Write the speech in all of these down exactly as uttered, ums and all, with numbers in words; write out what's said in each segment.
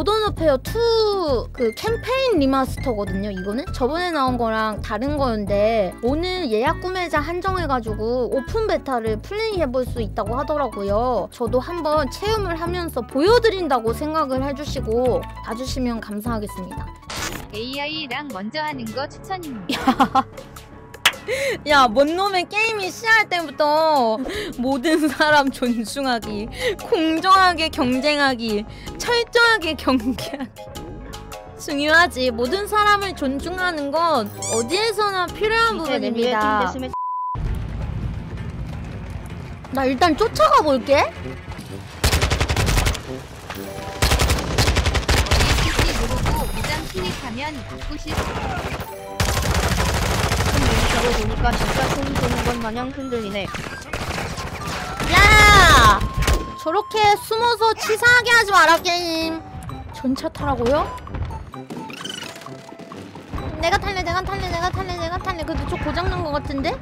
모던 워페어 투 그 캠페인 리마스터거든요. 이거는 저번에 나온 거랑 다른 거였는데 오늘 예약 구매자 한정해가지고 오픈 베타를 플레이해볼 수 있다고 하더라고요. 저도 한번 체험을 하면서 보여드린다고 생각을 해주시고 봐주시면 감사하겠습니다. 에이아이랑 먼저 하는 거 추천입니다. 야, 뭔 놈의 게임이 시작할 때부터 모든 사람 존중하기, 공정하게 경쟁하기, 철저하게 경계하기 중요하지. 모든 사람을 존중하는 건 어디에서나 필요한 부분입니다. 나 일단 쫓아가 볼게. 피씨 누르고 무장 클릭하면 바꾸실 수 저거 보니까 진짜 손 도는 것 마냥 흔들리네. 야! 저렇게 숨어서 치사하게 하지 마라, 게임. 전차 타라고요? 내가 탈래, 내가 탈래, 내가 탈래, 내가 탈래. 근데 저 고장난 것 같은데?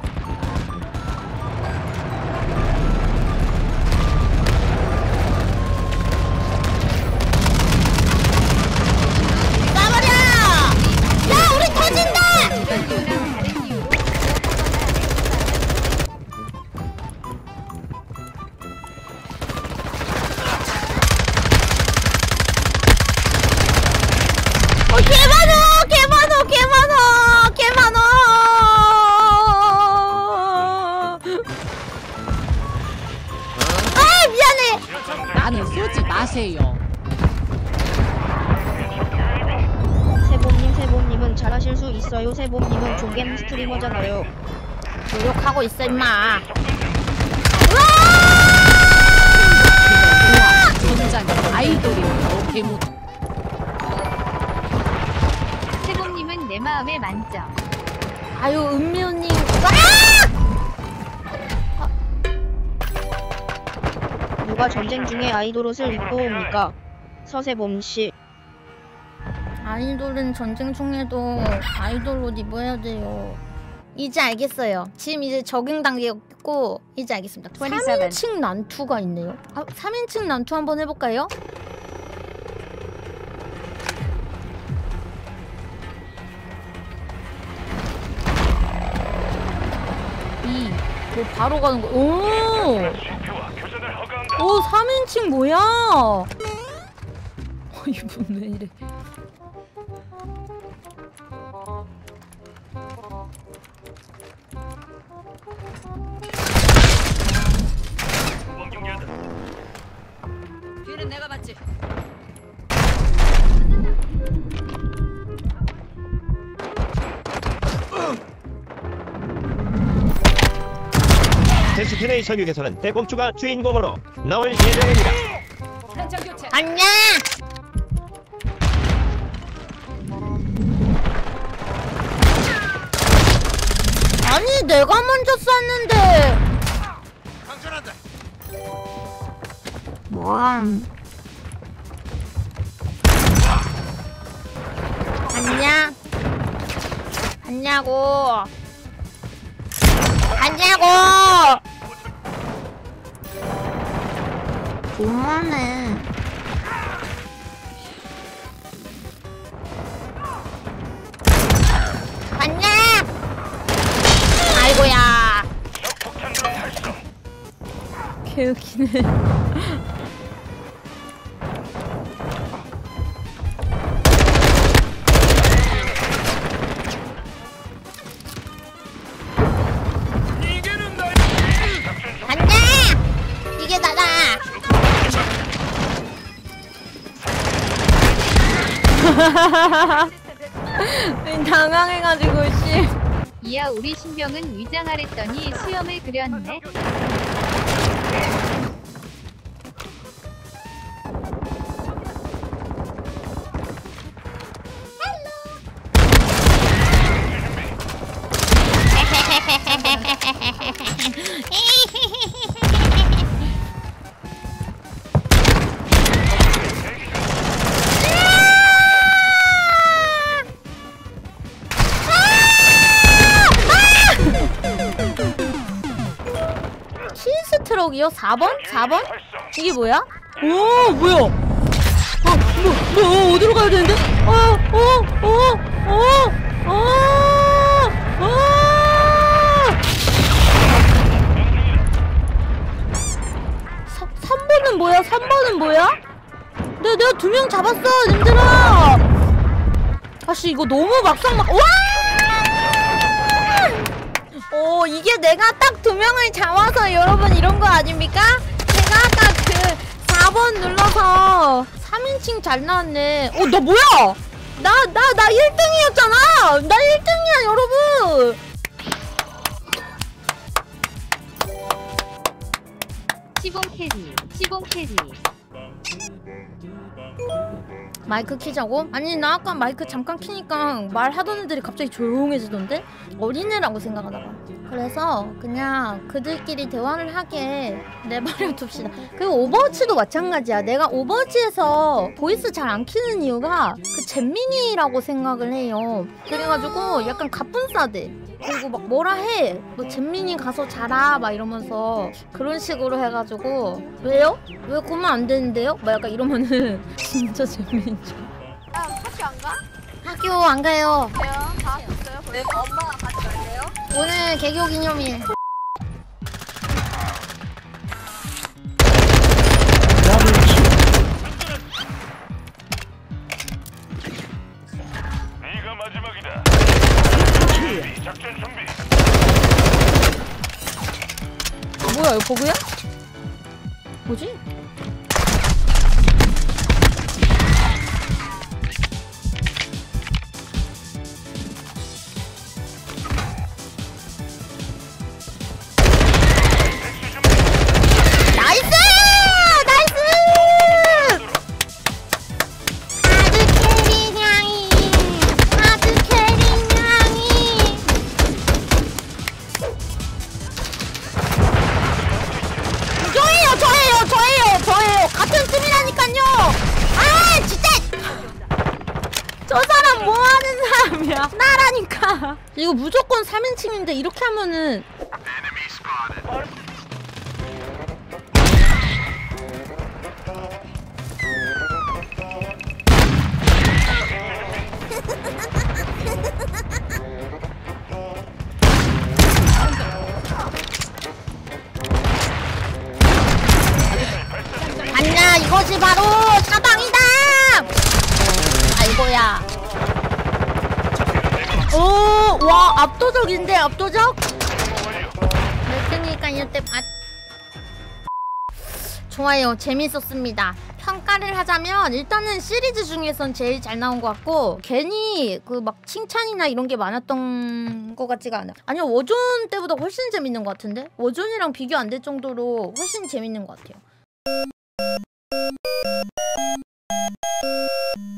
쏴버려! 야, 우리 터진다! 어, 개 많어! 개 많어! 개 많어! 개 많어! 아, 미안해! 나는 쏘지 마세요. 세봄님, 세봄님은 잘하실 수 있어요. 세봄님은 종겜 스트리머잖아요. 노력하고 있어, 임마. 전장에 아이돌이 너 개못. 세봄님은 내 마음에 만져. 아유, 은미언님. 누가 전쟁 중에 아이돌 옷을 입고 옵니까? 서세봄씨. 아이돌은 전쟁 중에도 아이돌 옷 입어야 돼요. 이제 알겠어요. 지금 이제 적응 단계였고 이제 알겠습니다. 삼 인칭 난투가 있네요. 아, 삼 인칭 난투 한번 해볼까요? 이, 뭐 바로 가는 거. 오! 오, 삼 인칭 뭐야? 어, 이분 왜 이래? 뒤는 내가 맞지. 데스티네이 설육에서는 대공주가 주인공으로 나올 예정입니다. 안녕! 아니, 내가 먼저 쐈는데. 강전한다. 뭐함? 안녕? 안냐고? 안냐고? 그만해. 안녕! 아이고야. 개웃기네. 안녕! 이게 나다! 당황해가지고 씨. 이야 우리 신병은 위장하랬더니 수염을 그렸네. 킬스 트럭이요? 사 번? 사 번? 이게 뭐야? 오, 뭐야? 아, 뭐, 뭐 어디로 가야 되는데? 어, 어, 어, 어, 어, 어. 삼 번은 뭐야? 삼 번은 뭐야? 내, 내가 두 명 잡았어, 님들아! 아씨, 이거 너무 막상 막, 와! 오, 이게 내가 딱 두 명을 잡아서 여러분 이런 거 아닙니까? 제가 딱 그 사 번 눌러서 삼 인칭 잘 나왔네. 어, 나 뭐야? 나, 나, 나 일 등이었잖아! 나 일 등이야, 여러분! 시봉 캐리, 시봉 캐리. 마이크 키자고? 아니 나 아까 마이크 잠깐 키니까 말하던 애들이 갑자기 조용해지던데? 어린애라고 생각하나봐. 그래서 그냥 그들끼리 대화를 하게 내버려 둡시다. 그리고 오버워치도 마찬가지야. 내가 오버워치에서 보이스 잘 안 키는 이유가 그 잼민이라고 생각을 해요. 그래가지고 약간 가뿐싸대. 그리고 막 뭐라 해. 뭐 잼민이 가서 자라 막 이러면서 그런 식으로 해가지고 왜요? 왜 그러면 안 되는데요? 막 약간 이러면은 진짜 잼민인 줄. 야, 학교 안 가? 학교 안 가요. 왜요? 다 왔어요? 왜 엄마가 같이 갈래요? 오늘 개교 기념일. 네가 마지막이다. 작전 준비. 뭐야 이거 버그야? 뭐지? 나이스! 나이스! 하드 캐리 향이 하드 캐리 향이 저예요 저예요 저예요 저예요 같은 팀이라니까요. 아 진짜 저 사람 뭐하는 사람이야. 나라니까. 이거 무조건 삼 인칭인데 이렇게 하면은 아니야 이것이 바로 사방이다. 아이고야. 오, 와 압도적인데 압도적? 몇 등일까 이때 아 좋아요. 재밌었습니다. 평가를 하자면 일단은 시리즈 중에선 제일 잘 나온 것 같고 괜히 그 막 칭찬이나 이런 게 많았던 것 같지가 않아. 아니요 워존 때보다 훨씬 재밌는 것 같은데? 워존이랑 비교 안 될 정도로 훨씬 재밌는 것 같아요.